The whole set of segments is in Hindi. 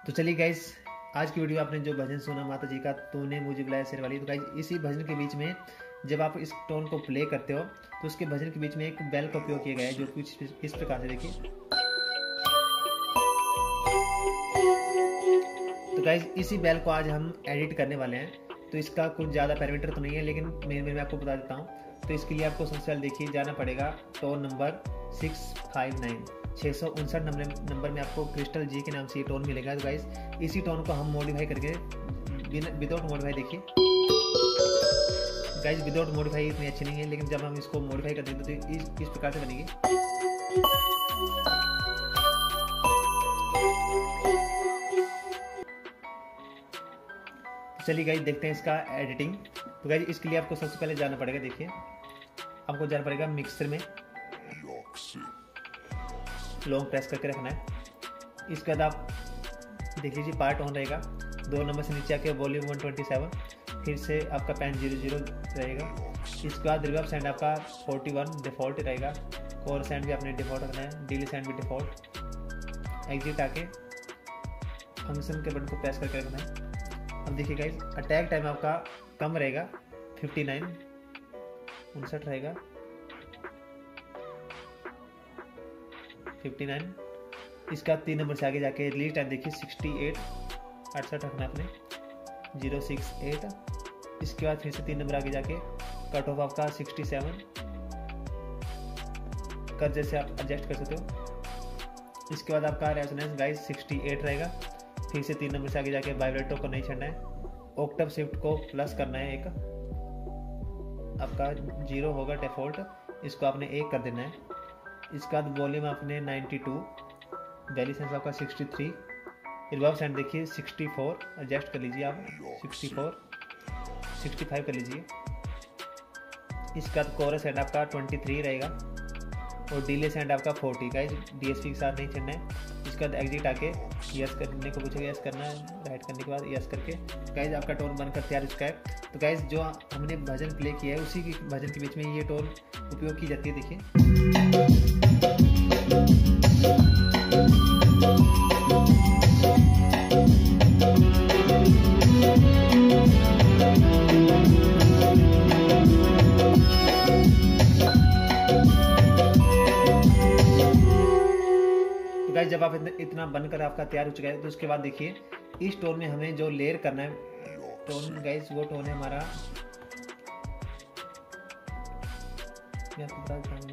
तो चलिए गाइस, आज की वीडियो आपने जो भजन सुना माता जी का तूने मुझे बुलाया शेर वाली, तो गाइस इसी भजन के बीच में जब आप इस टोन को प्ले करते हो तो उसके भजन के बीच में एक बेल का उपयोग किया गया है जो कुछ इस प्रकार से देखिए। तो गाइस इसी बेल को आज हम एडिट करने वाले हैं। तो इसका कुछ ज़्यादा पैरामीटर तो नहीं है, लेकिन मैं आपको बता देता हूँ। तो इसके लिए आपको सबसे पहले देखिए जाना पड़ेगा टोन नंबर 659 नंबर में आपको क्रिस्टल जी के नाम से ये टोन मिलेगा। तो गाइस इसी टोन को हम मॉडिफाई करके विदाउट मॉडिफाई देखिए। गाइस विदाउट मॉडिफाई इतनी अच्छी नहीं है, लेकिन जब हम इसको मॉडिफाई कर देंगे तो इस प्रकार से बनेगी। चलिए गाइस देखते हैं इसका एडिटिंग। तो गाइस इसके लिए आपको सबसे पहले जाना पड़ेगा, देखिए आपको जाना पड़ेगा मिक्सर में, लॉन्ग प्रेस करके रखना है। इसके बाद आप देख लीजिए पार्ट ऑन रहेगा, 2 नंबर से नीचे आके वॉल्यूम 127, फिर से आपका पैन 00 रहेगा। इसके बाद रिवर्ब साउंड आपका 41 डिफ़ॉल्ट रहेगा, कोर साउंड भी आपने डिफ़ॉल्ट रखना है, डिले साउंड भी डिफ़ॉल्ट। एग्जिट आके फंक्शन के बटन को प्रेस करके रखना है। अब देखिए गाइस अटैक टाइम आपका कम रहेगा, 59 रहेगा, 59। इसका 3 नंबर से आगे जाके रिलीज टाइम देखिए 68 रखना आपने, 068। इसके बाद फिर से 3 नंबर आगे जाके कट ऑफ आपका 67 कर जैसे आप एडजस्ट कर सकते हो। इसके बाद आपका रेजोनेंस गाइस 68 रहेगा। फिर से 3 नंबर से आगे जाके वाइब्रेटो को नहीं छड़ना है, ऑक्टेव शिफ्ट को प्लस करना है, एक आपका 0 होगा डिफॉल्ट, इसको आपने 1 कर देना है। इसके बाद वॉल्यूम आपने 92, बैलेंस आपका 63, रिवर्ब साउंड देखिए 64 एडजस्ट कर लीजिए आप, 65 कर लीजिए। इसके बाद कोरस साउंड आपका 23 रहेगा और डिले साउंड आपका 40। गाइस डीएसपी के साथ नहीं चढ़ना है। इसके बाद एग्जिट आके यस करने को पूछेगा, यस करना है, राइट करने के बाद यस करके गाइस आपका टोन बनकर तैयार हो चुका है। तो गाइस जो हमने भजन प्ले किया है उसी की भजन के बीच में ये टोन उपयोग की जाती है, देखिए। गाइस जब आप इतना बनकर आपका तैयार हो चुका है तो उसके बाद देखिए इस टोन में हमें जो लेयर करना है टोन, गाइस वो टोन है हमारा, मैं आपको बता दूंगी।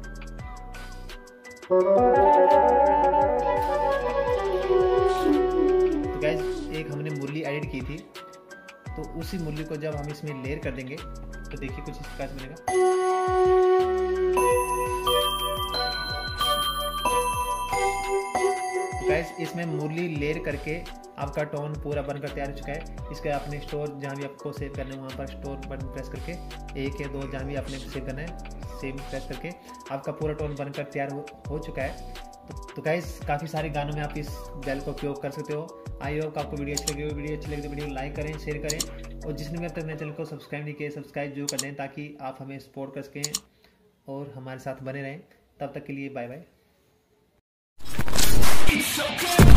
तो गाइस एक हमने मुरली एडिट की थी, तो उसी मुरली को जब हम इसमें लेयर कर देंगे तो देखिए कुछ इस प्रकार से बनेगा। गाइस इसमें मुरली लेयर करके आपका टोन पूरा बनकर तैयार हो चुका है। इसका आपने स्टोर जहाँ भी आपको सेव करना है वहाँ पर स्टोर बटन प्रेस करके 1 या 2 जहाँ भी आपने सेव करना है सेव प्रेस करके आपका पूरा टोन बनकर तैयार हो चुका है। तो गाइस काफ़ी सारे गानों में आप इस बेल का उपयोग कर सकते हो। आई होप आपको वीडियो अच्छी लगी तो वीडियो लाइक करें, शेयर करें, और जिसने भी अब तक मेरे चैनल को सब्सक्राइब नहीं किया सब्सक्राइब जरूर कर दें ताकि आप हमें सपोर्ट कर सकें और हमारे साथ बने रहें। तब तक के लिए बाय बाय।